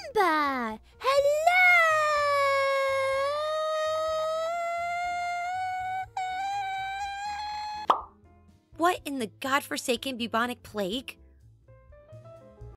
Simba! Hello! What in the godforsaken bubonic plague?